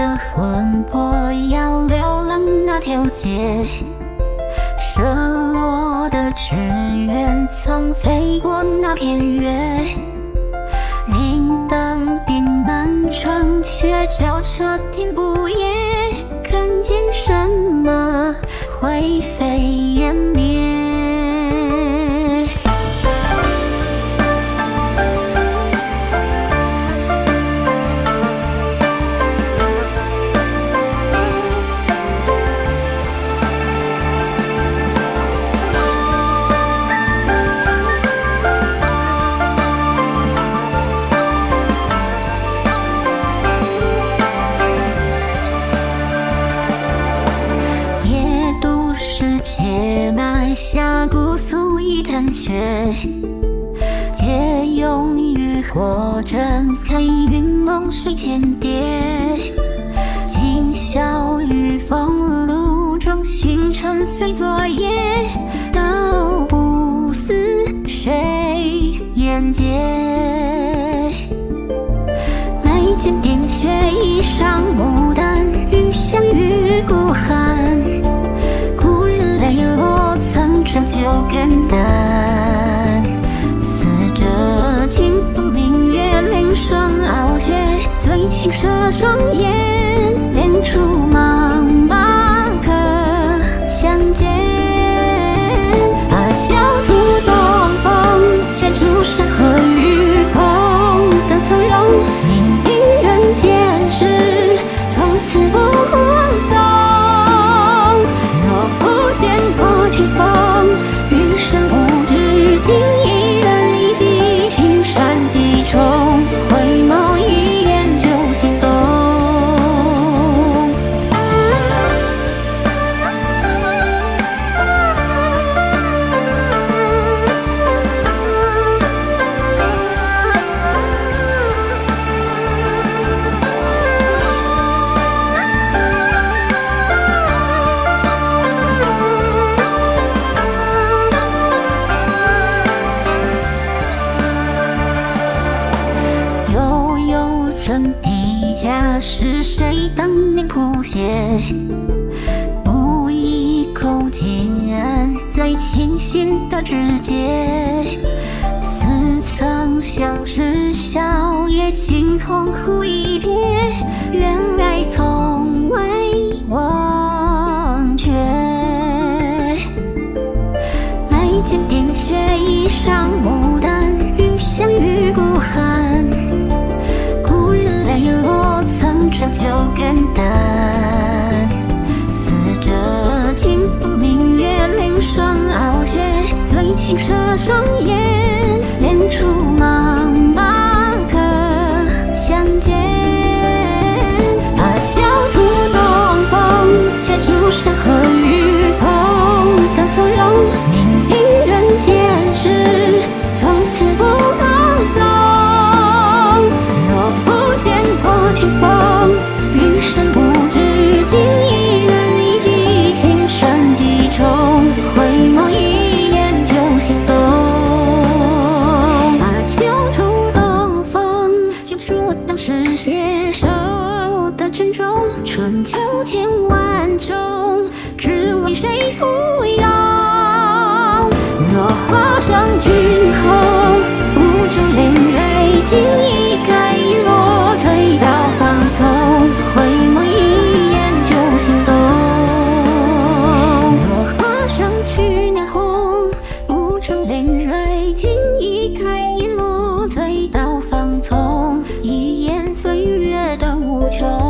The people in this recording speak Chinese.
的魂魄要流浪那条街，射落的志愿曾飞过那片月。铃灯点满城，却叫车停不夜。看见什么灰飞烟灭？且埋下姑苏一滩血，借用渔火睁开云梦水间蝶。今宵雨风露中，星辰飞昨夜，都不似谁眼界。眉间点穴，衣裳牡丹，欲香与孤寒。泪落曾成就更淡，似这清风明月，凌霜傲雪，醉青蛇双眼，连处茫茫可相见。把酒祝东风，且祝山河与共等从容，命运人间事，从此不狂纵。见过群峰，云深不知今一人一骑，青山几重，回眸一眼就心动。地下是谁当年谱写？不一口间，在清新的指尖，似曾相识，笑靥惊鸿忽一瞥，原来从未忘却。眉间点穴，衣裳牡丹，欲香与孤寒。泪落曾成就更淡，似这清风明月，凌霜傲雪，醉青蛇双眼，连处茫茫可相见。把酒祝东风，且祝山河与共等从容，命运人间事，从此不狂纵。见过群峰，云深不知今一人一骑，青山几重，回眸一眼就心动。把酒祝东风，讲述当时携手的珍重，春秋千万种，只为谁俯拥？若画上君后，无中恋蕊，今一开一落，醉到芳丛，回眸一眼就心动。若画上去年红，无中恋蕊，今一开一落，醉到芳丛，一眼岁月的无穷。